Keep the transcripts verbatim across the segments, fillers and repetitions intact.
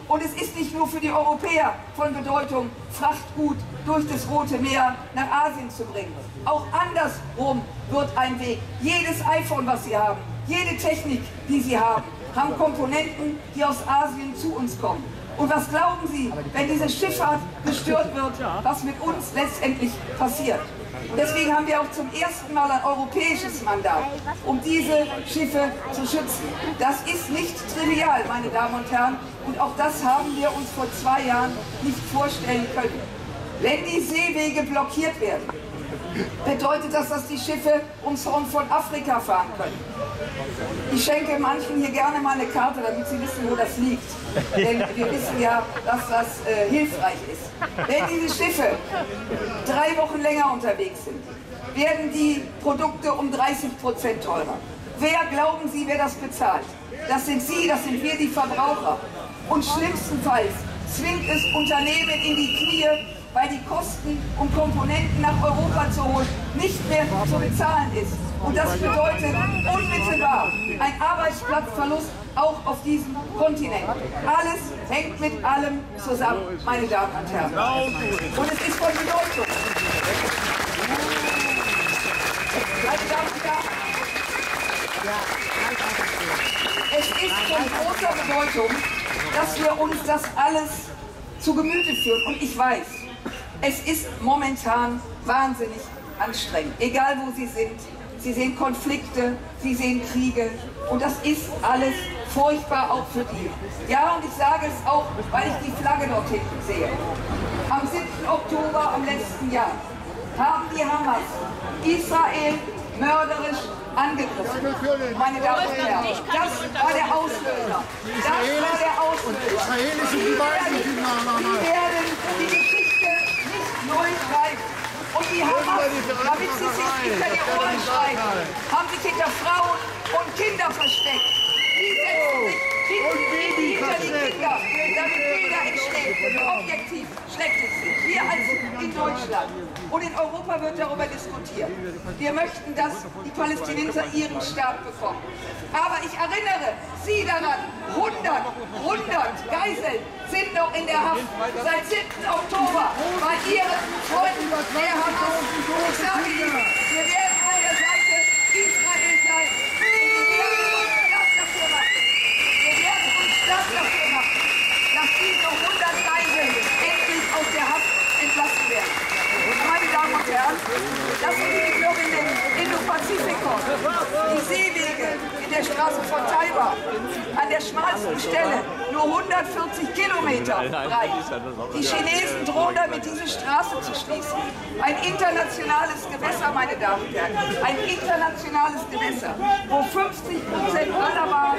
Und es ist nicht nur für die Europäer von Bedeutung, Frachtgut durch das Rote Meer nach Asien zu bringen. Auch andersrum wird ein Weg. Jedes iPhone, was Sie haben, jede Technik, die Sie haben, haben Komponenten, die aus Asien zu uns kommen. Und was glauben Sie, wenn diese Schifffahrt gestört wird, was mit uns letztendlich passiert? Deswegen haben wir auch zum ersten Mal ein europäisches Mandat, um diese Schiffe zu schützen. Das ist nicht trivial, meine Damen und Herren, und auch das haben wir uns vor zwei Jahren nicht vorstellen können. Wenn die Seewege blockiert werden, bedeutet das, dass die Schiffe ums Horn von Afrika fahren können. Ich schenke manchen hier gerne mal eine Karte, damit sie wissen, wo das liegt. Denn wir wissen ja, dass das äh, hilfreich ist. Wenn diese Schiffe drei Wochen länger unterwegs sind, werden die Produkte um dreißig Prozent teurer. Wer, glauben Sie, wer das bezahlt? Das sind Sie, das sind wir, die Verbraucher. Und schlimmstenfalls zwingt es Unternehmen in die Knie, weil die Kosten, um Komponenten nach Europa zu holen, nicht mehr zu bezahlen ist. Und das bedeutet unmittelbar ein Arbeitsplatzverlust auch auf diesem Kontinent. Alles hängt mit allem zusammen, meine Damen und Herren. Und es ist von Bedeutung. Meine Damen und Herren, es ist von großer Bedeutung, dass wir uns das alles zu Gemüte führen. Und ich weiß, es ist momentan wahnsinnig anstrengend, egal wo Sie sind. Sie sehen Konflikte, Sie sehen Kriege und das ist alles furchtbar auch für die. Ja, und ich sage es auch, weil ich die Flagge dort hinten sehe. Am siebten Oktober am letzten Jahr haben die Hamas Israel mörderisch angegriffen. Meine Damen und Herren, das war der Auslöser. Das war der Auslöser. Die werden, die werden die Geschichte nicht neu schreiben. Und die Hamas, damit sie sich hinter die Ohren schreiben, haben sich hinter Frauen und Kinder versteckt. Die setzen sich hinten hinter die Kinder, damit Bilder entstehen, die objektiv schrecklich sind. Wir als in Deutschland und in Europa wird darüber diskutiert. Wir möchten, dass die Palästinenser ihren Staat bekommen. Aber ich erinnere Sie daran, hundert, hundert Geiseln sind noch in der Haft seit siebten Oktober bei Ihren Freunden der Hamas. Ich sage Ihnen, wir werden an der Seite Israel sein. Wir werden uns stark dafür machen. Wir werden uns stark dafür machen, dass diese hundert Geiseln endlich aus der Haft entlassen werden. Meine Damen und Herren, lassen Sie mich noch in den Indo-Pazifik kommen. Die Seewege in der Straße von Taiwan, an der schmalsten Stelle, nur hundertvierzig Kilometer breit. Die Chinesen drohen damit, diese Straße zu schließen. Ein internationales Gewässer, meine Damen und Herren, ein internationales Gewässer, wo fünfzig Prozent aller Waren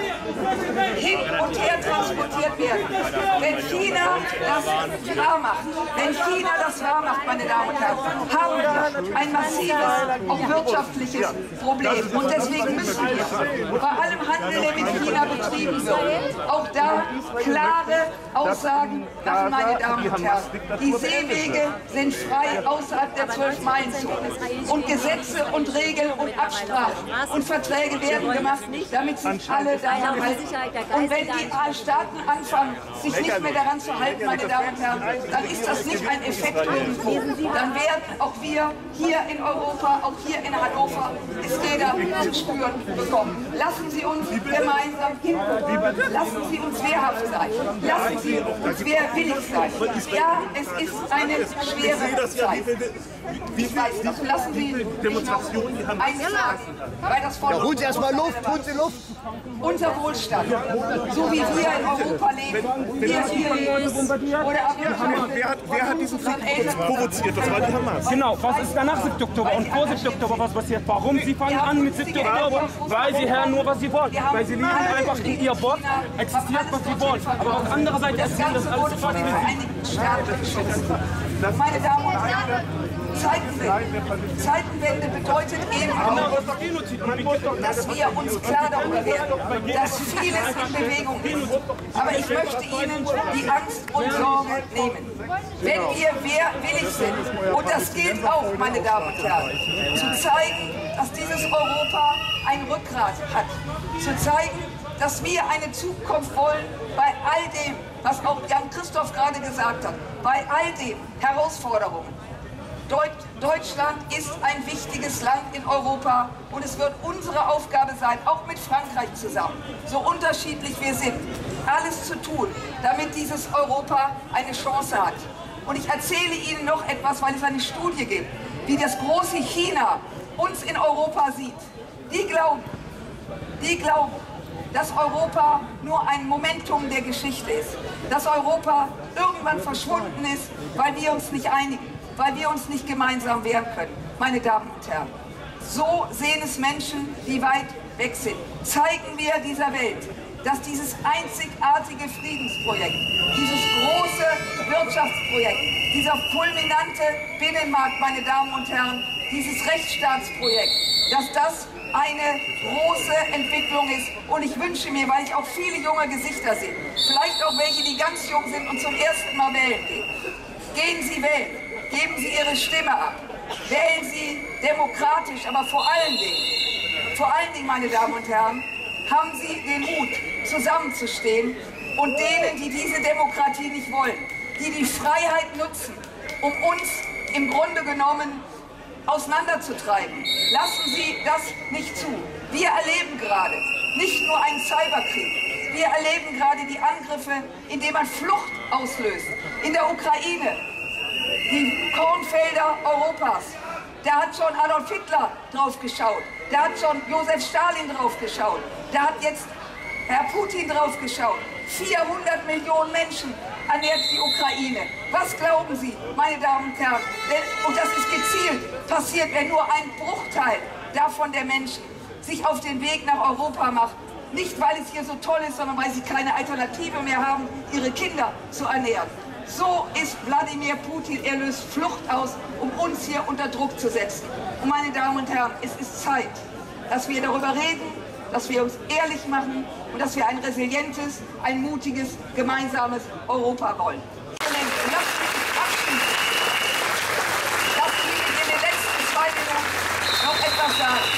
hin und her transportiert werden. Wenn China das wahr macht, wenn China das wahr macht, meine Damen und Herren, haben wir ein massives, auch wirtschaftliches Problem. Und deswegen müssen wir bei allem Handel, der mit China betrieben wird, auch da klare Aussagen machen, meine Damen und Herren. Die Seewege sind frei außerhalb der zwölf-Meilen-Zone. Und Gesetze und Regeln und Absprachen und Verträge werden gemacht, damit sich alle daran halten. Und wenn die Staaten anfangen, sich nicht mehr daran zu halten, meine Damen und Herren, dann ist das nicht ein Effekt irgendwo. Dann werden auch wir hier in Europa, auch hier in Hannover, es jeder zu spüren bekommen. Lassen Sie uns gemeinsam hingucken. Lassen Sie uns wehrhaft sein. Lassen Sie uns wehrwillig sein. Ja, es ist eine schwere Zeit. Ich weiß das. Lassen Sie mich noch eins sagen, weil das von ja, holen Sie erstmal Luft, holen Sie Luft. Unser Wohlstand, so wie wir in Europa leben, wir hier leben, oder wer, hat, wer hat diesen Krieg provoziert? Das war die Hamas. Genau, was ist danach siebten Oktober und vor siebten Oktober was passiert? Warum? Sie fangen an mit siebten Oktober, weil sie hören nur, was sie wollen. Weil sie lieben einfach in ihr Wort, existiert, was sie wollen. Aber auf anderer Seite erzählen das alles von den Vereinigten Staaten geschützt. Meine Damen und Herren, Zeitenwende. Zeitenwende bedeutet eben auch, dass wir uns klar darüber werden, dass vieles in Bewegung ist. Aber ich möchte Ihnen die Angst und Sorge nehmen. Wenn wir wehrwillig sind, und das gilt auch, meine Damen und Herren, zu zeigen, dass dieses Europa ein Rückgrat hat, zu zeigen, dass wir eine Zukunft wollen bei all dem, was auch Jan Christoph gerade gesagt hat, bei all den Herausforderungen, Deutschland ist ein wichtiges Land in Europa und es wird unsere Aufgabe sein, auch mit Frankreich zusammen, so unterschiedlich wir sind, alles zu tun, damit dieses Europa eine Chance hat. Und ich erzähle Ihnen noch etwas, weil es eine Studie gibt, wie das große China uns in Europa sieht. Die glauben, die glauben, dass Europa nur ein Momentum der Geschichte ist, dass Europa irgendwann verschwunden ist, weil wir uns nicht einigen, weil wir uns nicht gemeinsam wehren können. Meine Damen und Herren, so sehen es Menschen, die weit weg sind. Zeigen wir dieser Welt, dass dieses einzigartige Friedensprojekt, dieses große Wirtschaftsprojekt, dieser fulminante Binnenmarkt, meine Damen und Herren, dieses Rechtsstaatsprojekt, dass das eine große Entwicklung ist. Und ich wünsche mir, weil ich auch viele junge Gesichter sehe, vielleicht auch welche, die ganz jung sind und zum ersten Mal wählen gehen, gehen Sie wählen, geben Sie Ihre Stimme ab, wählen Sie demokratisch, aber vor allen Dingen, vor allen Dingen, meine Damen und Herren, haben Sie den Mut, zusammenzustehen und denen, die diese Demokratie nicht wollen, die die Freiheit nutzen, um uns im Grunde genommen auseinanderzutreiben. Lassen Sie das nicht zu. Wir erleben gerade nicht nur einen Cyberkrieg, wir erleben gerade die Angriffe, indem man Flucht auslöst. In der Ukraine, die Kornfelder Europas, da hat schon Adolf Hitler drauf geschaut, da hat schon Josef Stalin drauf geschaut, da hat jetzt Herr Putin drauf geschaut. vierhundert Millionen Menschen ernährt die Ukraine. Was glauben Sie, meine Damen und Herren? Und das ist gezielt passiert, wenn nur ein Bruchteil davon der Menschen sich auf den Weg nach Europa macht. Nicht, weil es hier so toll ist, sondern weil sie keine Alternative mehr haben, ihre Kinder zu ernähren. So ist Wladimir Putin, er löst Flucht aus, um uns hier unter Druck zu setzen. Und meine Damen und Herren, es ist Zeit, dass wir darüber reden, dass wir uns ehrlich machen und dass wir ein resilientes, ein mutiges, gemeinsames Europa wollen. Lasst mich abschließen. Lasst mich in den letzten zwei Minuten noch etwas sagen.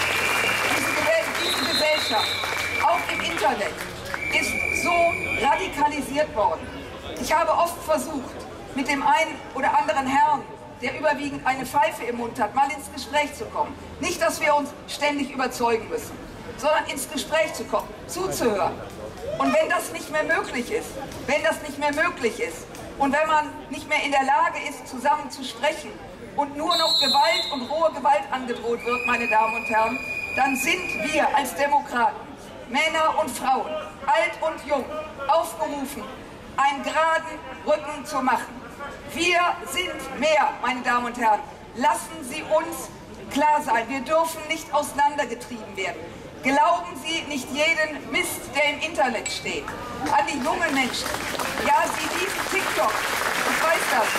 Diese, diese Gesellschaft, auch im Internet, ist so radikalisiert worden. Ich habe oft versucht, mit dem einen oder anderen Herrn, der überwiegend eine Pfeife im Mund hat, mal ins Gespräch zu kommen. Nicht, dass wir uns ständig überzeugen müssen, sondern ins Gespräch zu kommen, zuzuhören. Und wenn das nicht mehr möglich ist, wenn das nicht mehr möglich ist und wenn man nicht mehr in der Lage ist, zusammen zu sprechen und nur noch Gewalt und rohe Gewalt angedroht wird, meine Damen und Herren, dann sind wir als Demokraten, Männer und Frauen, alt und jung, aufgerufen, einen geraden Rücken zu machen. Wir sind mehr, meine Damen und Herren. Lassen Sie uns klar sein, wir dürfen nicht auseinandergetrieben werden. Glauben Sie nicht jeden Mist, der im Internet steht. An die jungen Menschen. Ja, Sie lieben TikTok. Ich weiß das.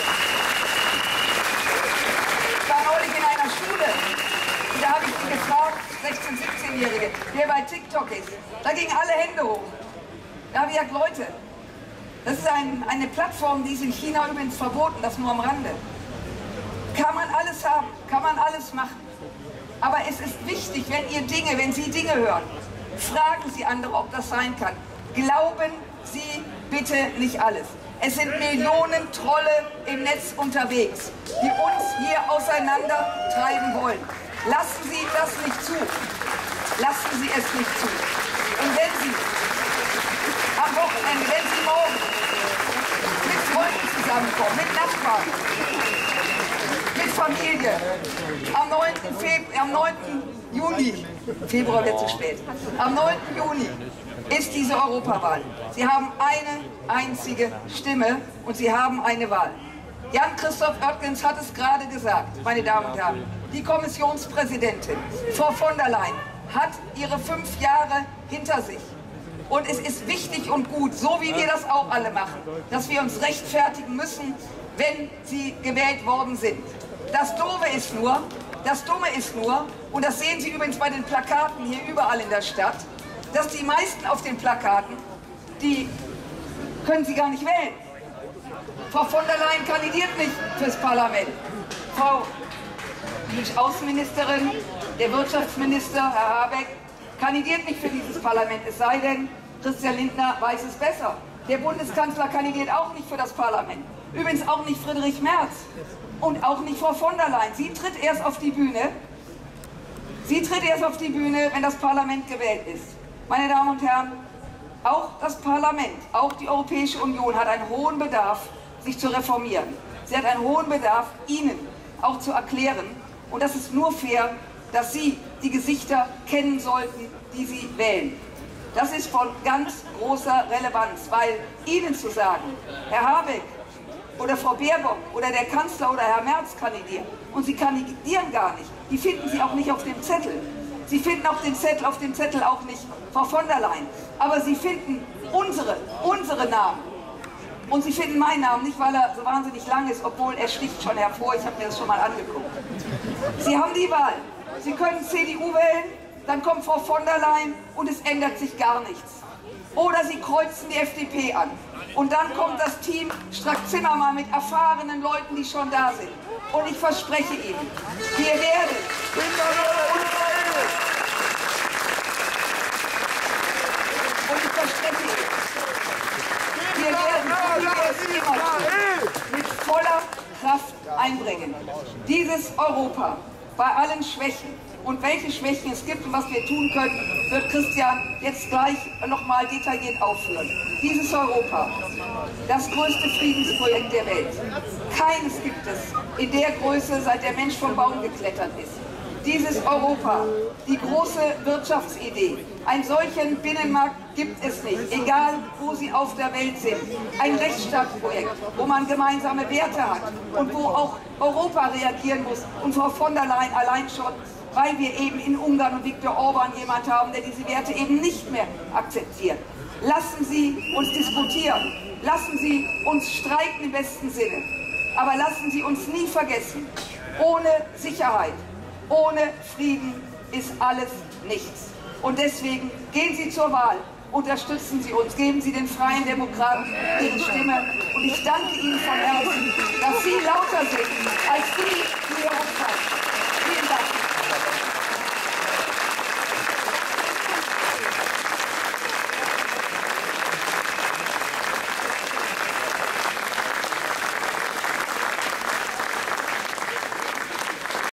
Ich war neulich in einer Schule. Und da habe ich ihn gefragt, sechzehn-, siebzehnjährige, wer bei TikTok ist. Da gingen alle Hände hoch. Da habe ich gesagt, Leute, das ist ein, eine Plattform, die ist in China übrigens verboten, das nur am Rande. Kann man alles haben, kann man alles machen. Aber es ist wichtig, wenn ihr Dinge, wenn Sie Dinge hören, fragen Sie andere, ob das sein kann. Glauben Sie bitte nicht alles. Es sind Millionen Trolle im Netz unterwegs, die uns hier auseinander treiben wollen. Lassen Sie das nicht zu. Lassen Sie es nicht zu. Und wenn Sie am Wochenende, wenn Sie morgen mit Freunden zusammenkommen, mit Nachbarn, mit Familie, am neunten Februar, am neunten Juni, Februar wird zu spät, am neunten Juni ist diese Europawahl. Sie haben eine einzige Stimme und Sie haben eine Wahl. Jan Christoph Oettgens hat es gerade gesagt, meine Damen und Herren. Die Kommissionspräsidentin, Frau von der Leyen, hat ihre fünf Jahre hinter sich. Und es ist wichtig und gut, so wie wir das auch alle machen, dass wir uns rechtfertigen müssen, wenn sie gewählt worden sind. Das Doofe ist nur, das Dumme ist nur, und das sehen Sie übrigens bei den Plakaten hier überall in der Stadt, dass die meisten auf den Plakaten, die können Sie gar nicht wählen. Frau von der Leyen kandidiert nicht fürs Parlament. Frau die Außenministerin, der Wirtschaftsminister, Herr Habeck, kandidiert nicht für dieses Parlament, es sei denn, Christian Lindner weiß es besser. Der Bundeskanzler kandidiert auch nicht für das Parlament. Übrigens auch nicht Friedrich Merz und auch nicht Frau von der Leyen. Sie tritt erst auf die Bühne, sie tritt erst auf die Bühne, wenn das Parlament gewählt ist. Meine Damen und Herren, auch das Parlament, auch die Europäische Union hat einen hohen Bedarf, sich zu reformieren. Sie hat einen hohen Bedarf, Ihnen auch zu erklären. Und das ist nur fair, dass Sie die Gesichter kennen sollten, die Sie wählen. Das ist von ganz großer Relevanz, weil Ihnen zu sagen, Herr Habeck oder Frau Baerbock oder der Kanzler oder Herr Merz kandidieren und Sie kandidieren gar nicht, die finden Sie auch nicht auf dem Zettel. Sie finden auf dem Zettel, auf dem Zettel auch nicht Frau von der Leyen. Aber Sie finden unsere, unsere Namen. Und Sie finden meinen Namen nicht, weil er so wahnsinnig lang ist, obwohl er sticht schon hervor. Ich habe mir das schon mal angeguckt. Sie haben die Wahl. Sie können C D U wählen, dann kommt Frau von der Leyen und es ändert sich gar nichts. Oder Sie kreuzen die F D P an. Und dann kommt das Team Strack-Zimmermann mit erfahrenen Leuten, die schon da sind. Und ich verspreche Ihnen, wir werden... Und ich verspreche Ihnen, wir werden, wie wir es immer tun, mit voller Kraft einbringen. Dieses Europa, bei allen Schwächen, und welche Schwächen es gibt und was wir tun können, wird Christian jetzt gleich nochmal detailliert aufführen. Dieses Europa, das größte Friedensprojekt der Welt. Keines gibt es in der Größe, seit der Mensch vom Baum geklettert ist. Dieses Europa, die große Wirtschaftsidee, einen solchen Binnenmarkt gibt es nicht, egal wo Sie auf der Welt sind. Ein Rechtsstaatsprojekt, wo man gemeinsame Werte hat und wo auch Europa reagieren muss. Und Frau von der Leyen allein schon, weil wir eben in Ungarn und Viktor Orban jemand haben, der diese Werte eben nicht mehr akzeptiert. Lassen Sie uns diskutieren, lassen Sie uns streiten im besten Sinne, aber lassen Sie uns nie vergessen, ohne Sicherheit, ohne Frieden ist alles nichts. Und deswegen gehen Sie zur Wahl, unterstützen Sie uns, geben Sie den Freien Demokraten Ihre Stimme. Und ich danke Ihnen von Herzen, dass Sie lauter sind als die,